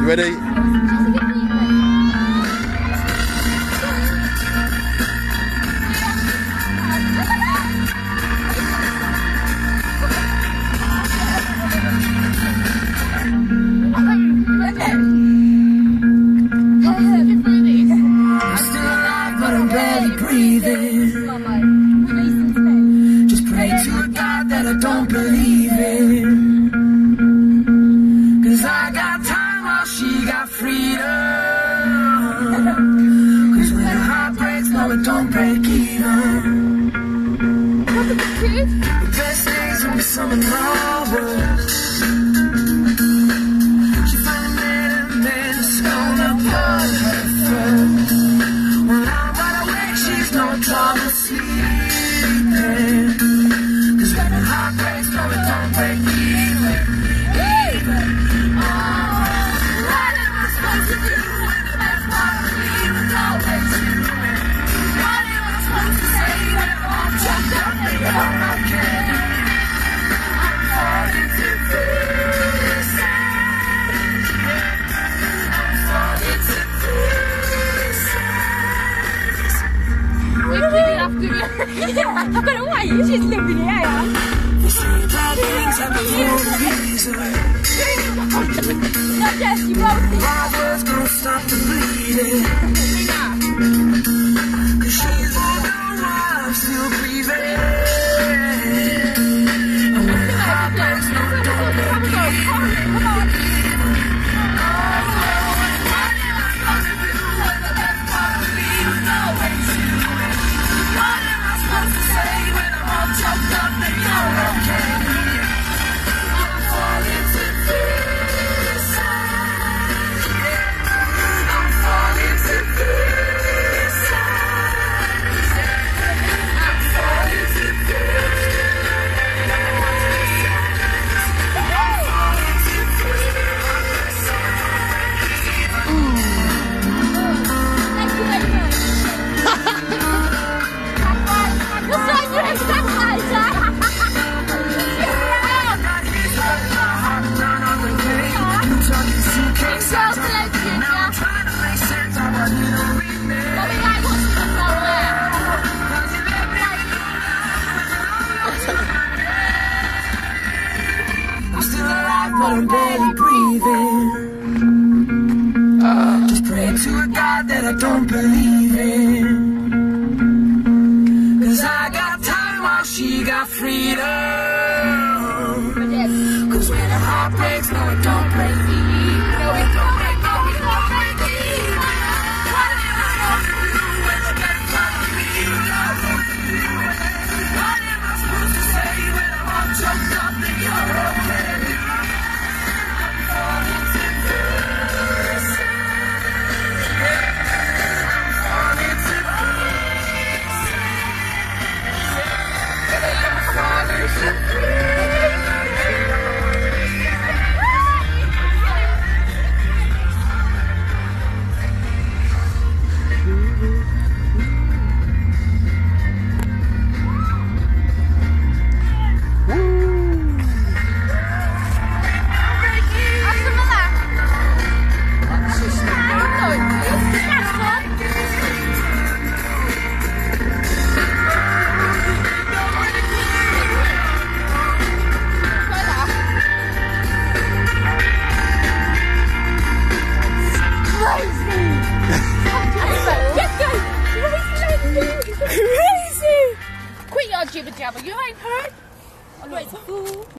You ready? Just pray to a God that I don't believe in, 'cause I got time while she got freedom. 'Cause when her heart breaks, no it don't break either. The best days will be some of my worst. She finally met a man who's gonna put her first. When I'm wide awake, she's no trouble sleeping. 'Cause when her heart breaks, no it don't break either. Oh, what am I supposed to do when the best part of me was always you? What am I supposed to say when I'm all choked up and you're okay? I'm falling to pieces. I'm falling to pieces. But why you just living here? You say bad things happen for a reason. Not just you both. My words gonna stop the bleeding. 'Cause she's all gone, I'm still breathing. And when the heart breaks, no it don't break either. Come on. But I'm barely breathing. Just pray to a God that I don't believe in, 'cause I got time while she got freedom. 'Cause when a heart breaks, no it don't break either. No it don't break, no it don't break either. What am I supposed to do when the best part of me is always you? What am I supposed to say when I'm all choked up and you're okay? Quit your jibber jabber, you ain't heard? I'm like, fool.